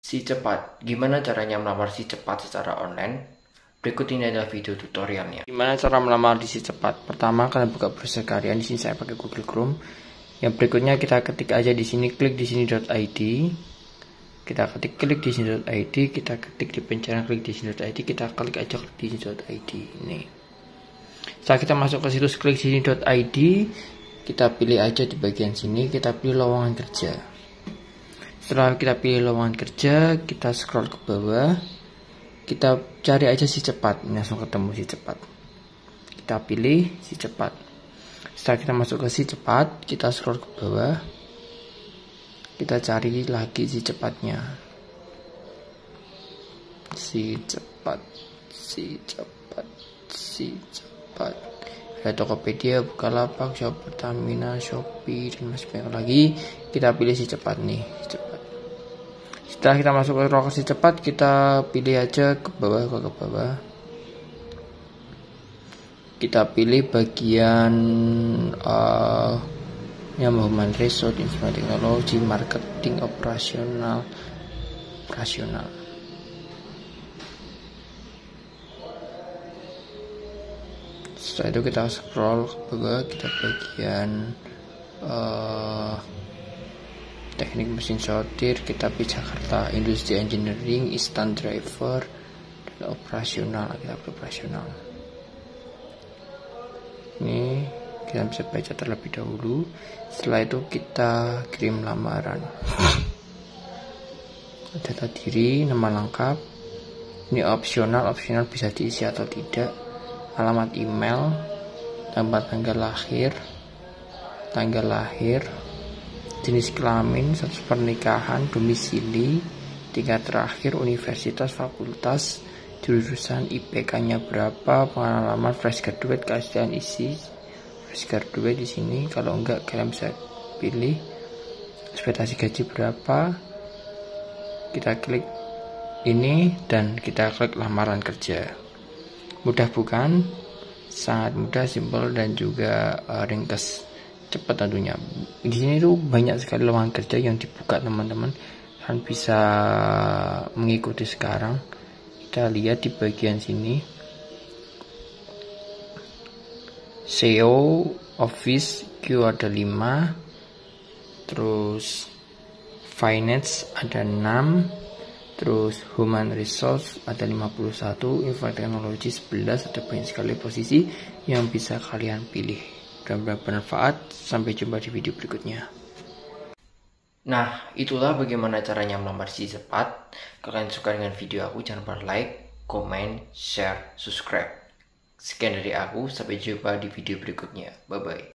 Si cepat, gimana caranya melamar si cepat secara online? Berikut ini adalah video tutorialnya. Gimana cara melamar di si cepat? Pertama, kalian buka browser kalian. Di sini saya pakai Google Chrome. Yang berikutnya kita ketik aja di sini, klik di sini.id. Kita klik di sini.id, kita ketik di pencarian klik di sini.id, kita klik aja klik di sini.id. Ini. Setelah kita masuk ke situs klik sini.id, kita pilih aja di bagian sini, kita pilih lowongan kerja. Setelah kita pilih lowongan kerja, kita scroll ke bawah, kita cari aja si cepat, langsung ketemu si cepat. Kita pilih si cepat. Setelah kita masuk ke si cepat, kita scroll ke bawah, kita cari lagi si cepatnya. Si cepat. Ada Tokopedia, Bukalapak, Shop Pertamina, Shopee, dan masih banyak lagi. Kita pilih si cepat nih, cepat. Setelah kita masuk ke lokasi cepat, kita pilih aja ke bawah, kita pilih bagian yang Human Resource, Informasi Teknologi, Marketing, Operasional. Setelah itu kita scroll ke bawah, kita bagian teknik mesin sortir, kita pilih Jakarta, industri engineering, instant driver, dan operasional. Kita pilih operasional. Ini kita bisa baca terlebih dahulu. Setelah itu kita kirim lamaran. Data diri, nama lengkap. Ini opsional bisa diisi atau tidak. Alamat email, tanggal lahir, jenis kelamin, status pernikahan, domisili, tingkat terakhir, universitas, fakultas, jurusan, IPK-nya berapa, pengalaman fresh graduate, keaslian isi fresh graduate di sini. Kalau enggak, kalian bisa pilih ekspektasi gaji berapa. Kita klik ini dan kita klik lamaran kerja. Mudah bukan? Sangat mudah, simpel, dan juga ringkas, cepat tentunya. Di sini tuh banyak sekali lowongan kerja yang dibuka, teman-teman. Kalian bisa mengikuti sekarang. Kita lihat di bagian sini. SEO, Office, Q ada 5. Terus Finance ada 6. Terus Human Resource ada 51, Informasi Teknologi 11. Ada banyak sekali posisi yang bisa kalian pilih. Dan bermanfaat. Sampai jumpa di video berikutnya. Nah, itulah bagaimana caranya melamar si cepat. Kalau kalian suka dengan video aku, jangan lupa like, comment, share, subscribe. Sekian dari aku, sampai jumpa di video berikutnya. Bye bye.